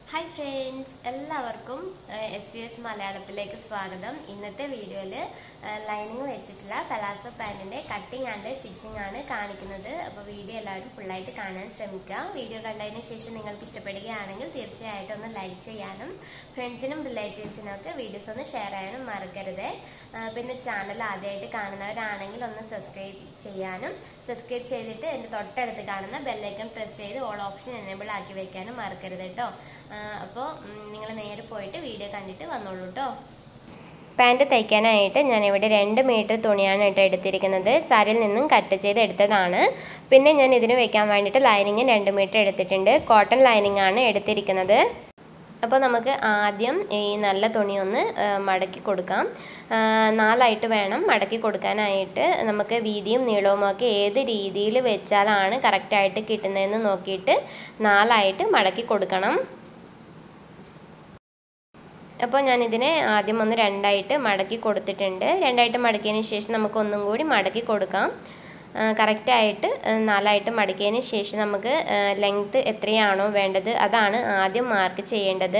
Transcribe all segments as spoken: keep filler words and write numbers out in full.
Hi friends, എല്ലാവർക്കും S V S മലയാളത്തിലേക്ക് സ്വാഗതം. ഇന്നത്തെ വീഡിയോയിൽ ലൈനിങ് വെച്ചിട്ടുള്ള പലാസോ പാൻറ്റിൻ്റെ കട്ടിങ് ആൻഡ് സ്റ്റിച്ചിങ് ആണ് കാണിക്കുന്നത്. അപ്പോൾ വീഡിയോ എല്ലാവരും ഫുള്ളായിട്ട് കാണാൻ ശ്രമിക്കുക. വീഡിയോ കണ്ടതിന് ശേഷം നിങ്ങൾക്ക് ഇഷ്ടപ്പെടുകയാണെങ്കിൽ തീർച്ചയായിട്ടും ഒന്ന് ലൈക്ക് ചെയ്യാനും ഫ്രണ്ട്സിനും റിലേറ്റീവ്സിനും ഒക്കെ വീഡിയോസ് ഒന്ന് ഷെയർ ചെയ്യാനും മറക്കരുത്. പിന്നെ ചാനൽ ആദ്യമായിട്ട് കാണുന്നവരാണെങ്കിൽ ഒന്ന് സബ്സ്ക്രൈബ് ചെയ്യാനും സബ്സ്ക്രൈബ് ചെയ്തിട്ട് എൻ്റെ തൊട്ടടുത്ത് കാണുന്ന ബെല്ലൈക്കൺ പ്രസ് ചെയ്ത് ഓൾ ഓപ്ഷൻ എനേബിൾ ആക്കി വെക്കാനും മറക്കരുത് കേട്ടോ. അപ്പോൾ നിങ്ങൾ നേരെ പോയിട്ട് വീഡിയോ കണ്ടിട്ട് വന്നോളൂ കേട്ടോ. പാൻറ് തയ്ക്കാനായിട്ട് ഞാനിവിടെ രണ്ട് മീറ്റർ തുണിയാണ് കേട്ടോ എടുത്തിരിക്കുന്നത്. സാരിയിൽ നിന്നും കട്ട് ചെയ്ത് എടുത്തതാണ്. പിന്നെ ഞാൻ ഇതിന് വെക്കാൻ വേണ്ടിയിട്ട് ലൈനിങ് രണ്ട് മീറ്റർ എടുത്തിട്ടുണ്ട്. കോട്ടൺ ലൈനിങ് ആണ് എടുത്തിരിക്കുന്നത്. അപ്പോൾ നമുക്ക് ആദ്യം ഈ നല്ല തുണി ഒന്ന് മടക്കി കൊടുക്കാം. നാലായിട്ട് വേണം മടക്കി കൊടുക്കാനായിട്ട്. നമുക്ക് വീതിയും നീളവും ഒക്കെ ഏത് രീതിയിൽ വെച്ചാലാണ് കറക്റ്റായിട്ട് കിട്ടുന്നതെന്ന് നോക്കിയിട്ട് നാലായിട്ട് മടക്കി കൊടുക്കണം. അപ്പോൾ ഞാനിതിനെ ആദ്യം ഒന്ന് രണ്ടായിട്ട് മടക്കി കൊടുത്തിട്ടുണ്ട്. രണ്ടായിട്ട് മടക്കിയതിന് ശേഷം നമുക്ക് ഒന്നും കൂടി മടക്കി കൊടുക്കാം. കറക്റ്റായിട്ട് നാലായിട്ട് മടക്കിയതിന് ശേഷം നമുക്ക് ലെങ്ത്ത് എത്രയാണോ വേണ്ടത് അതാണ് ആദ്യം മാർക്ക് ചെയ്യേണ്ടത്.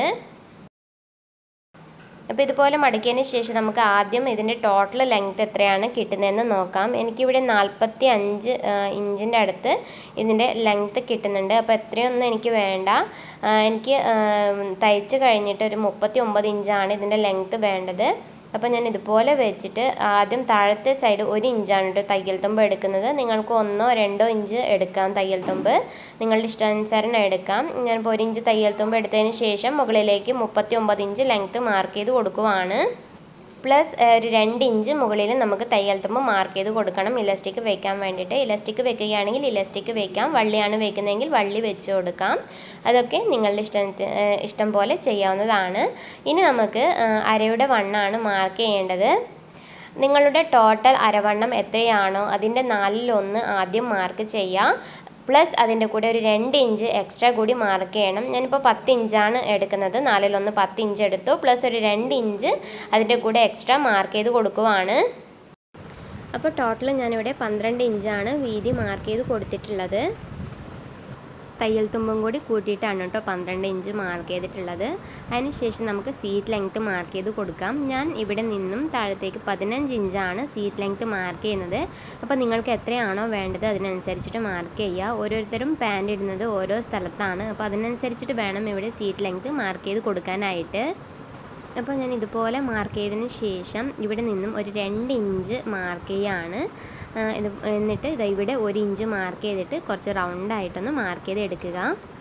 അപ്പോൾ ഇതുപോലെ മടക്കിയതിന് ശേഷം നമുക്ക് ആദ്യം ഇതിൻ്റെ ടോട്ടൽ ലെങ്ത്ത് എത്രയാണ് കിട്ടുന്നതെന്ന് നോക്കാം. എനിക്കിവിടെ നാൽപ്പത്തി അഞ്ച് ഇഞ്ചിൻ്റെ അടുത്ത് ഇതിൻ്റെ ലെങ്ത്ത് കിട്ടുന്നുണ്ട്. അപ്പോൾ എത്രയൊന്നും എനിക്ക് വേണ്ട. എനിക്ക് തയ്ച്ച് കഴിഞ്ഞിട്ട് ഒരു മുപ്പത്തി ഒമ്പത് ഇഞ്ചാണ് ഇതിൻ്റെ ലെങ്ത്ത് വേണ്ടത്. അപ്പോൾ ഞാൻ ഇതുപോലെ വെച്ചിട്ട് ആദ്യം താഴത്തെ സൈഡ് ഒരു ഇഞ്ചാണ് കേട്ടോ തയ്യൽ തുമ്പ് എടുക്കുന്നത്. നിങ്ങൾക്ക് ഒന്നോ രണ്ടോ ഇഞ്ച് എടുക്കാം തയ്യൽ തുമ്പ്, നിങ്ങളുടെ ഇഷ്ടാനുസരണം എടുക്കാം. ഞാനിപ്പോൾ ഒരു ഇഞ്ച് തയ്യൽ തുമ്പ് എടുത്തതിന് ശേഷം മുകളിലേക്ക് മുപ്പത്തി ഒമ്പത് ഇഞ്ച് ലെങ്ത്ത് മാർക്ക് ചെയ്ത് കൊടുക്കുവാണ്. പ്ലസ് ഒരു രണ്ട് ഇഞ്ച് മുകളിൽ നമുക്ക് തയ്യൽ തുമ്പ് മാർക്ക് ചെയ്ത് കൊടുക്കണം ഇലാസ്റ്റിക് വെക്കാൻ വേണ്ടിയിട്ട്. ഇലാസ്റ്റിക് വെക്കുകയാണെങ്കിൽ ഇലാസ്റ്റിക് വെക്കാം, വള്ളിയാണ് വെക്കുന്നതെങ്കിൽ വള്ളി വെച്ച് കൊടുക്കാം. അതൊക്കെ നിങ്ങളുടെ ഇഷ്ടം ഇഷ്ടം പോലെ ചെയ്യാവുന്നതാണ്. ഇനി നമുക്ക് അരയുടെ വണ്ണമാണ് മാർക്ക് ചെയ്യേണ്ടത്. നിങ്ങളുടെ ടോട്ടൽ അരവണ്ണം എത്രയാണോ അതിൻ്റെ നാലിലൊന്ന് ആദ്യം മാർക്ക് ചെയ്യാം. പ്ലസ് അതിൻ്റെ കൂടെ ഒരു രണ്ട് ഇഞ്ച് എക്സ്ട്രാ കൂടി മാർക്ക് ചെയ്യണം. ഞാനിപ്പോൾ പത്ത് ഇഞ്ചാണ് എടുക്കുന്നത്. നാലിലൊന്ന് പത്ത് ഇഞ്ച് എടുത്തു. പ്ലസ് ഒരു രണ്ട് ഇഞ്ച് അതിൻ്റെ കൂടെ എക്സ്ട്രാ മാർക്ക് ചെയ്ത് കൊടുക്കുവാണ്. അപ്പോൾ ടോട്ടൽ ഞാനിവിടെ പന്ത്രണ്ട് ഇഞ്ചാണ് വീതി മാർക്ക് ചെയ്ത് കൊടുത്തിട്ടുള്ളത്. തയ്യൽ തുമ്പും കൂടി കൂട്ടിയിട്ടാണ് കേട്ടോ പന്ത്രണ്ട് ഇഞ്ച് മാർക്ക് ചെയ്തിട്ടുള്ളത്. അതിനുശേഷം നമുക്ക് സീറ്റ് ലെങ്ത്ത് മാർക്ക് ചെയ്ത് കൊടുക്കാം. ഞാൻ ഇവിടെ നിന്നും താഴത്തേക്ക് പതിനഞ്ച് ഇഞ്ചാണ് സീറ്റ് ലെങ്ത്ത് മാർക്ക് ചെയ്യുന്നത്. അപ്പോൾ നിങ്ങൾക്ക് എത്രയാണോ വേണ്ടത് അതിനനുസരിച്ചിട്ട് മാർക്ക് ചെയ്യുക. ഓരോരുത്തരും പാൻറ് ഇടുന്നത് ഓരോ സ്ഥലത്താണ്. അപ്പോൾ അതിനനുസരിച്ചിട്ട് വേണം ഇവിടെ സീറ്റ് ലെങ്ത്ത് മാർക്ക് ചെയ്ത് കൊടുക്കാനായിട്ട്. അപ്പോൾ ഞാൻ ഇതുപോലെ മാർക്ക് ചെയ്തതിന് ശേഷം ഇവിടെ നിന്നും ഒരു രണ്ട് ഇഞ്ച് മാർക്ക് ചെയ്യുകയാണ്. ഇത് എന്നിട്ട് ഇത് ഇവിടെ ഒരു ഇഞ്ച് മാർക്ക് ചെയ്തിട്ട് കുറച്ച് റൗണ്ടായിട്ടൊന്ന് മാർക്ക് ചെയ്ത് എടുക്കുക.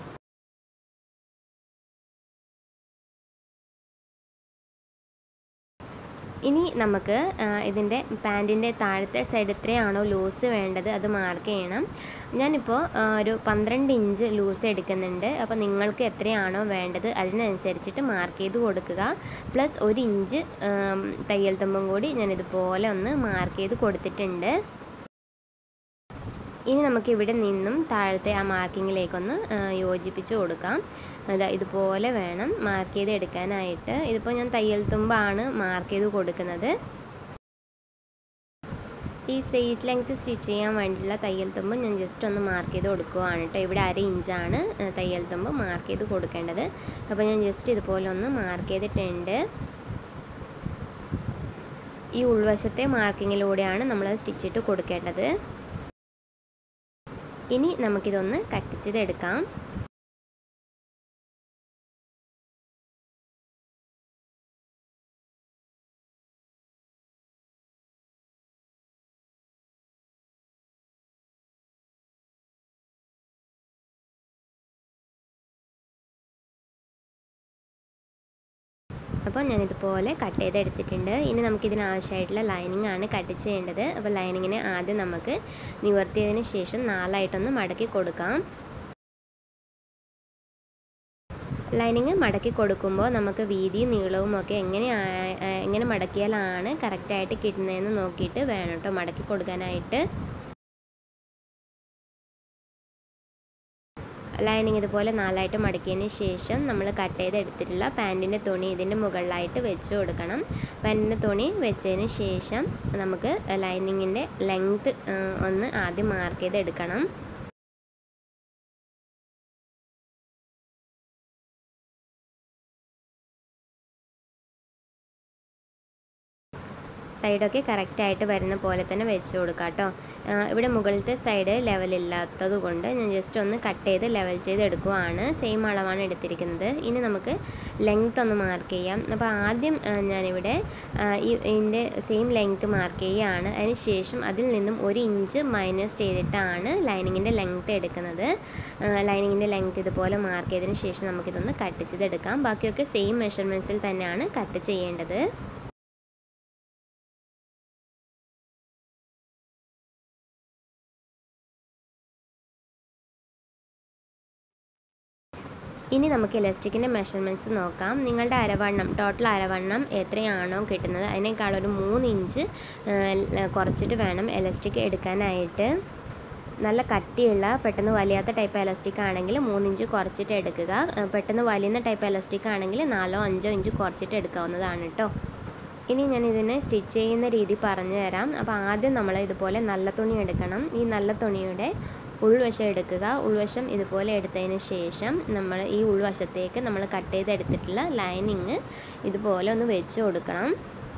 ഇനി നമുക്ക് ഇതിൻ്റെ പാൻറ്റിൻ്റെ താഴത്തെ സൈഡ് എത്രയാണോ ലൂസ് വേണ്ടത് അത് മാർക്ക് ചെയ്യണം. ഞാനിപ്പോൾ ഒരു പന്ത്രണ്ട് ഇഞ്ച് ലൂസ് എടുക്കുന്നുണ്ട്. അപ്പോൾ നിങ്ങൾക്ക് എത്രയാണോ വേണ്ടത് അതിനനുസരിച്ചിട്ട് മാർക്ക് ചെയ്ത് കൊടുക്കുക. പ്ലസ് ഒരു ഇഞ്ച് തയ്യൽ തുമ്പും കൂടി ഞാൻ ഇതുപോലെ ഒന്ന് മാർക്ക് ചെയ്ത് കൊടുത്തിട്ടുണ്ട്. ഇനി നമുക്ക് ഇവിടെ നിന്നും താഴത്തെ ആ മാർക്കിങ്ങിലേക്കൊന്ന് യോജിപ്പിച്ച് കൊടുക്കാം. അതാ ഇതുപോലെ വേണം മാർക്ക് ചെയ്ത് എടുക്കാനായിട്ട്. ഇതിപ്പോൾ ഞാൻ തയ്യൽ തുമ്പാണ് മാർക്ക് ചെയ്ത് കൊടുക്കുന്നത്. ഈ സീറ്റ് ലെങ്ത്ത് സ്റ്റിച്ച് ചെയ്യാൻ വേണ്ടിയിട്ടുള്ള തയ്യൽ തുമ്പ് ഞാൻ ജസ്റ്റ് ഒന്ന് മാർക്ക് ചെയ്ത് കൊടുക്കുകയാണ് കേട്ടോ. ഇവിടെ അര ഇഞ്ചാണ് തയ്യൽ തുമ്പ് മാർക്ക് ചെയ്ത് കൊടുക്കേണ്ടത്. അപ്പോൾ ഞാൻ ജസ്റ്റ് ഇതുപോലെ ഒന്ന് മാർക്ക് ചെയ്തിട്ടുണ്ട്. ഈ ഉൾവശത്തെ മാർക്കിങ്ങിലൂടെയാണ് നമ്മൾ സ്റ്റിച്ചിട്ട് കൊടുക്കേണ്ടത്. ഇനി നമുക്കിതൊന്ന് കട്ട് ചെയ്തെടുക്കാം. അപ്പോൾ ഞാനിതുപോലെ കട്ട് ചെയ്തെടുത്തിട്ടുണ്ട്. ഇനി നമുക്കിതിന് ആവശ്യമായിട്ടുള്ള ലൈനിങ് ആണ് കട്ട് ചെയ്യേണ്ടത്. അപ്പോൾ ലൈനിങ്ങിനെ ആദ്യം നമുക്ക് നിവർത്തിയതിന് ശേഷം നാലായിട്ടൊന്ന് മടക്കി കൊടുക്കാം. ലൈനിങ് മടക്കി കൊടുക്കുമ്പോൾ നമുക്ക് വീതിയും നീളവും ഒക്കെ എങ്ങനെ എങ്ങനെ മടക്കിയാലാണ് കറക്റ്റായിട്ട് കിട്ടുന്നതെന്ന് നോക്കിയിട്ട് വേണം കേട്ടോ മടക്കി കൊടുക്കാനായിട്ട്. ലൈനിങ് ഇതുപോലെ നാലായിട്ട് മടക്കിയതിന് ശേഷം നമ്മൾ കട്ട് ചെയ്ത് എടുത്തിട്ടുള്ള പാൻറ്റിൻ്റെ തുണി ഇതിൻ്റെ മുകളിലായിട്ട് വെച്ച് കൊടുക്കണം. പാൻറ്റിൻ്റെ തുണി വെച്ചതിന് ശേഷം നമുക്ക് ലൈനിങ്ങിൻ്റെ ലെങ്ത്ത് ഒന്ന് ആദ്യം മാർക്ക് ചെയ്ത് എടുക്കണം. സൈഡൊക്കെ കറക്റ്റായിട്ട് വരുന്ന പോലെ തന്നെ വെച്ച് കൊടുക്കാം കേട്ടോ. ഇവിടെ മുകളിലത്തെ സൈഡ് ലെവലില്ലാത്തത് കൊണ്ട് ഞാൻ ജസ്റ്റ് ഒന്ന് കട്ട് ചെയ്ത് ലെവൽ ചെയ്ത് എടുക്കുവാണ്. സെയിം അളവാണ് എടുത്തിരിക്കുന്നത്. ഇനി നമുക്ക് ലെങ്ത് ഒന്ന് മാർക്ക് ചെയ്യാം. അപ്പോൾ ആദ്യം ഞാനിവിടെ ഈ ഇതിൻ്റെ സെയിം ലെങ്ത് മാർക്ക് ചെയ്യുകയാണ്. അതിന് ശേഷം അതിൽ നിന്നും ഒരു ഇഞ്ച് മൈനസ് ചെയ്തിട്ടാണ് ലൈനിങ്ങിൻ്റെ ലെങ്ത് എടുക്കുന്നത്. ലൈനിങ്ങിൻ്റെ ലെങ്ത് ഇതുപോലെ മാർക്ക് ചെയ്തതിന് ശേഷം നമുക്കിതൊന്ന് കട്ട് ചെയ്തെടുക്കാം. ബാക്കിയൊക്കെ സെയിം മെഷർമെൻറ്റ്സിൽ തന്നെയാണ് കട്ട് ചെയ്യേണ്ടത്. ഇനി നമുക്ക് ഇലാസ്റ്റിക്കിൻ്റെ മെഷർമെൻറ്റ്സ് നോക്കാം. നിങ്ങളുടെ അരവണ്ണം ടോട്ടൽ അരവണ്ണം എത്രയാണോ കിട്ടുന്നത് അതിനേക്കാൾ ഒരു മൂന്ന് ഇഞ്ച് കുറച്ചിട്ട് വേണം ഇലാസ്റ്റിക് എടുക്കാനായിട്ട്. നല്ല കട്ടിയുള്ള പെട്ടെന്ന് വലിയാത്ത ടൈപ്പ് ഇലാസ്റ്റിക് ആണെങ്കിൽ മൂന്ന് ഇഞ്ച് കുറച്ചിട്ട് എടുക്കുക. പെട്ടെന്ന് വലിയുന്ന ടൈപ്പ് ഇലാസ്റ്റിക് ആണെങ്കിൽ നാലോ അഞ്ചോ ഇഞ്ച് കുറച്ചിട്ട് എടുക്കാവുന്നതാണ് കേട്ടോ. ഇനി ഞാൻ ഇതിനെ സ്റ്റിച്ച് ചെയ്യുന്ന രീതി പറഞ്ഞു തരാം. അപ്പോൾ ആദ്യം നമ്മൾ ഇതുപോലെ നല്ല തുണി എടുക്കണം. ഈ നല്ല തുണിയുടെ ഉൾവശം എടുക്കുക. ഉൾവശം ഇതുപോലെ എടുത്തതിന് ശേഷം നമ്മൾ ഈ ഉൾവശത്തേക്ക് നമ്മൾ കട്ട് ചെയ്തെടുത്തിട്ടുള്ള ലൈനിങ് ഇതുപോലെ ഒന്ന് വെച്ച് കൊടുക്കണം.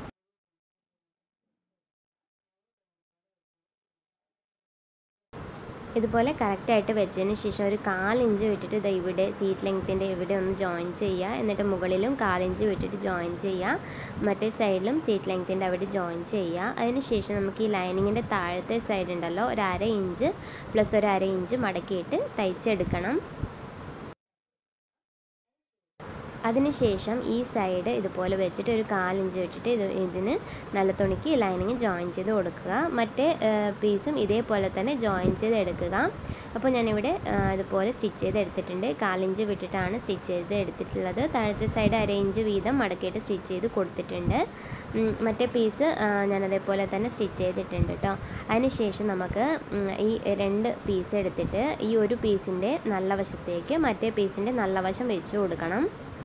ഇതുപോലെ കറക്റ്റായിട്ട് വെച്ചതിന് ശേഷം ഒരു കാലിഞ്ച് വിട്ടിട്ട് ഇത് ഇവിടെ സീറ്റ് ലെങ്ത്തിൻ്റെ ഇവിടെ ഒന്ന് ജോയിൻ ചെയ്യുക. എന്നിട്ട് മുകളിലും കാലിഞ്ച് വിട്ടിട്ട് ജോയിൻ ചെയ്യുക. മറ്റേ സൈഡിലും സീറ്റ് ലെങ്ത്തിൻ്റെ അവിടെ ജോയിൻ ചെയ്യുക. അതിന് ശേഷം നമുക്ക് ഈ ലൈനിങ്ങിൻ്റെ താഴത്തെ സൈഡ് ഉണ്ടല്ലോ ഒരു അര ഇഞ്ച് പ്ലസ് ഒരു അര ഇഞ്ച് മടക്കിയിട്ട് തയ്ച്ചെടുക്കണം. അതിനുശേഷം ഈ സൈഡ് ഇതുപോലെ വെച്ചിട്ട് ഒരു കാലിഞ്ച് വിട്ടിട്ട് ഇത് ഇതിന് നല്ല തുണിക്ക് ലൈനിങ് ജോയിൻ ചെയ്ത് കൊടുക്കുക. മറ്റേ പീസും ഇതേപോലെ തന്നെ ജോയിൻ ചെയ്ത് എടുക്കുക. അപ്പോൾ ഞാനിവിടെ ഇതുപോലെ സ്റ്റിച്ച് ചെയ്ത് എടുത്തിട്ടുണ്ട്. കാലിഞ്ച് വിട്ടിട്ടാണ് സ്റ്റിച്ച് ചെയ്ത് എടുത്തിട്ടുള്ളത്. താഴത്തെ സൈഡ് അര ഇഞ്ച് വീതം മടക്കിയിട്ട് സ്റ്റിച്ച് ചെയ്ത് കൊടുത്തിട്ടുണ്ട്. മറ്റേ പീസ് ഞാനതേപോലെ തന്നെ സ്റ്റിച്ച് ചെയ്തിട്ടുണ്ട് കേട്ടോ. അതിനുശേഷം നമുക്ക് ഈ രണ്ട് പീസ് എടുത്തിട്ട് ഈ ഒരു പീസിൻ്റെ നല്ല വശത്തേക്ക് മറ്റേ പീസിൻ്റെ നല്ല വശം വെച്ച് കൊടുക്കണം.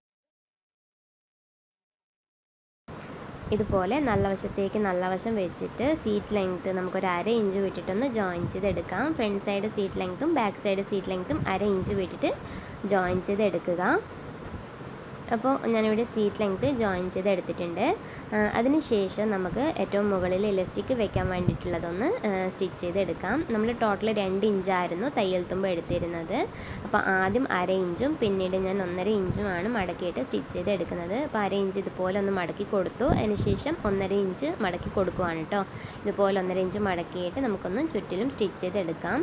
ഇതുപോലെ നല്ല വശത്തേക്ക് നല്ല വശം വെച്ചിട്ട് സീറ്റ് ലെങ്ത്ത് നമുക്കൊരു അര ഇഞ്ച് വിട്ടിട്ടൊന്ന് ജോയിൻ ചെയ്തെടുക്കാം. ഫ്രണ്ട് സൈഡ് സീറ്റ് ലെങ്ത്തും ബാക്ക് സൈഡ് സീറ്റ് ലെങ്ത്തും അര ഇഞ്ച് വിട്ടിട്ട് ജോയിൻ ചെയ്തെടുക്കുക. അപ്പോൾ ഞാനിവിടെ സീറ്റ് ലെങ്ത്ത് ജോയിൻ ചെയ്ത് എടുത്തിട്ടുണ്ട്. അതിനുശേഷം നമുക്ക് ഏറ്റവും മുകളിൽ ഇലാസ്റ്റിക് വെക്കാൻ വേണ്ടിയിട്ടുള്ളതൊന്ന് സ്റ്റിച്ച് ചെയ്തെടുക്കാം. നമ്മൾ ടോട്ടൽ രണ്ട് ഇഞ്ചായിരുന്നു തയ്യൽ തുമ്പ് എടുത്തിരുന്നത്. അപ്പോൾ ആദ്യം അര ഇഞ്ചും പിന്നീട് ഞാൻ ഒന്നര ഇഞ്ചുമാണ് മടക്കിയിട്ട് സ്റ്റിച്ച് ചെയ്ത് എടുക്കുന്നത്. അപ്പോൾ അര ഇഞ്ച് ഇതുപോലെ ഒന്ന് മടക്കി കൊടുത്തു. അതിനുശേഷം ഒന്നര ഇഞ്ച് മടക്കി കൊടുക്കുവാണ് കേട്ടോ. ഇതുപോലെ ഒന്നര ഇഞ്ച് മടക്കിയിട്ട് നമുക്കൊന്ന് ചുറ്റിലും സ്റ്റിച്ച് ചെയ്തെടുക്കാം.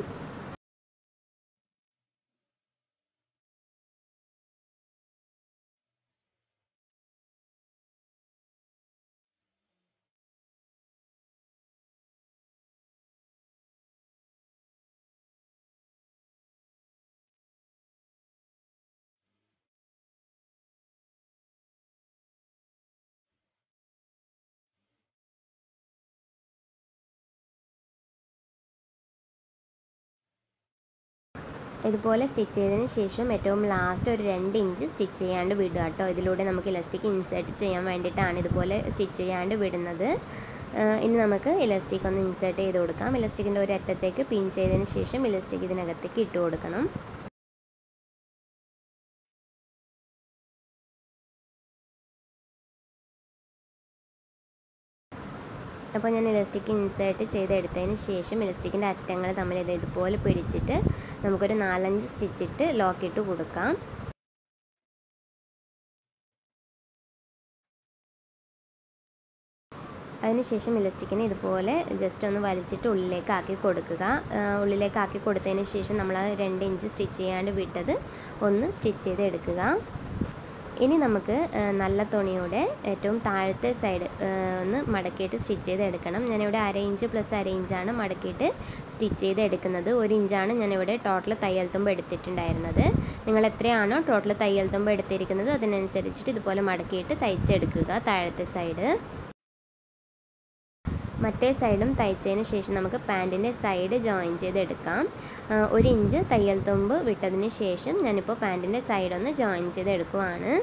ഇതുപോലെ സ്റ്റിച്ച് ചെയ്തതിന് ശേഷം ഏറ്റവും ലാസ്റ്റ് ഒരു രണ്ട് ഇഞ്ച് സ്റ്റിച്ച് ചെയ്യാണ്ട് വിടുക കേട്ടോ. ഇതിലൂടെ നമുക്ക് ഇലാസ്റ്റിക് ഇൻസേർട്ട് ചെയ്യാൻ വേണ്ടിയിട്ടാണ് ഇതുപോലെ സ്റ്റിച്ച് ചെയ്യാണ്ട് വിടുന്നത്. ഇനി നമുക്ക് ഇലാസ്റ്റിക് ഒന്ന് ഇൻസേർട്ട് ചെയ്ത് കൊടുക്കാം. ഇലാസ്റ്റിക്കിൻ്റെ ഒരു അറ്റത്തേക്ക് പിൻ ചെയ്തതിന് ശേഷം ഇലാസ്റ്റിക് ഇതിനകത്തേക്ക് ഇട്ട് കൊടുക്കണം. അപ്പോൾ ഞാൻ ഇലാസ്റ്റിക് ഇൻസേർട്ട് ചെയ്തെടുത്തതിന് ശേഷം ഇലാസ്റ്റിക്കിൻ്റെ അറ്റങ്ങൾ തമ്മിൽ ഇത് ഇതുപോലെ പിടിച്ചിട്ട് നമുക്കൊരു നാലഞ്ച് സ്റ്റിച്ചിട്ട് ലോക്കിട്ട് കൊടുക്കാം. അതിനുശേഷം ഇലാസ്റ്റിക്കിനെ ഇതുപോലെ ജസ്റ്റ് ഒന്ന് വലിച്ചിട്ട് ഉള്ളിലേക്ക് ആക്കി കൊടുക്കുക. ഉള്ളിലേക്ക് ആക്കി കൊടുത്തതിന് ശേഷം നമ്മൾ ആ രണ്ട് ഇഞ്ച് സ്റ്റിച്ച് ചെയ്യാണ്ട് വിട്ടത് ഒന്ന് സ്റ്റിച്ച് ചെയ്ത് എടുക്കുക. ഇനി നമുക്ക് നല്ല തുണിയുടെ ഏറ്റവും താഴത്തെ സൈഡ് ഒന്ന് മടക്കിയിട്ട് സ്റ്റിച്ച് ചെയ്ത് എടുക്കണം. ഞാനിവിടെ അര ഇഞ്ച് പ്ലസ് അര ഇഞ്ചാണ് മടക്കിയിട്ട് സ്റ്റിച്ച് ചെയ്ത് എടുക്കുന്നത്. ഒരു ഇഞ്ചാണ് ഞാനിവിടെ ടോട്ടൽ തയ്യൽ തുമ്പ് എടുത്തിട്ടുണ്ടായിരുന്നത്. നിങ്ങൾ എത്രയാണോ ടോട്ടൽ തയ്യൽ തുമ്പ് എടുത്തിരിക്കുന്നത് അതിനനുസരിച്ചിട്ട് ഇതുപോലെ മടക്കിയിട്ട് തയ്ച്ചെടുക്കുക താഴത്തെ സൈഡ്. മറ്റേ സൈഡും തയ്ച്ചതിന് ശേഷം നമുക്ക് പാൻറ്റിൻ്റെ സൈഡ് ജോയിൻ ചെയ്തെടുക്കാം. ഒരു ഇഞ്ച് തയ്യൽ തുമ്പ് വിട്ടതിന് ശേഷം ഞാനിപ്പോൾ പാൻറ്റിൻ്റെ സൈഡ് ഒന്ന് ജോയിൻ ചെയ്തെടുക്കുവാണ്.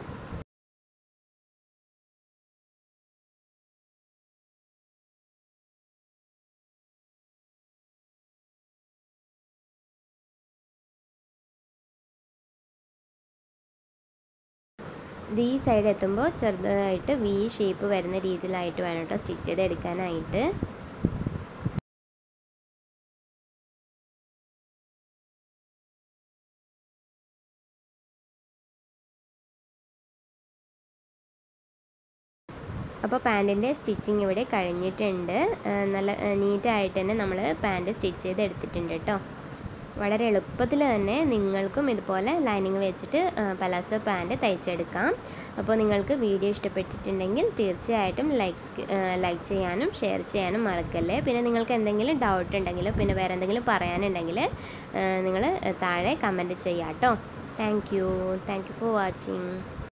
ഇത് ഈ സൈഡ് എത്തുമ്പോൾ ചെറുതായിട്ട് വി ഷേപ്പ് വരുന്ന രീതിയിലായിട്ട് വേണം കേട്ടോ സ്റ്റിച്ച് ചെയ്ത് എടുക്കാനായിട്ട്. അപ്പോൾ പാൻറ്റിൻ്റെ സ്റ്റിച്ചിങ് ഇവിടെ കഴിഞ്ഞിട്ടുണ്ട്. നല്ല നീറ്റായിട്ട് തന്നെ നമ്മൾ പാൻറ്റ് സ്റ്റിച്ച് ചെയ്ത് എടുത്തിട്ടുണ്ട് കേട്ടോ. വളരെ എളുപ്പത്തിൽ തന്നെ നിങ്ങൾക്കും ഇതുപോലെ ലൈനിങ് വെച്ചിട്ട് പലാസോ പാൻറ്റ് തയ്ച്ചെടുക്കാം. അപ്പോൾ നിങ്ങൾക്ക് വീഡിയോ ഇഷ്ടപ്പെട്ടിട്ടുണ്ടെങ്കിൽ തീർച്ചയായിട്ടും ലൈക്ക് ലൈക്ക് ചെയ്യാനും ഷെയർ ചെയ്യാനും മറക്കല്ലേ. പിന്നെ നിങ്ങൾക്ക് എന്തെങ്കിലും ഡൗട്ട് ഉണ്ടെങ്കിൽ പിന്നെ വേറെ എന്തെങ്കിലും പറയാനുണ്ടെങ്കിൽ നിങ്ങൾ താഴെ കമൻറ്റ് ചെയ്യാം കേട്ടോ. Thank you thank you for watching.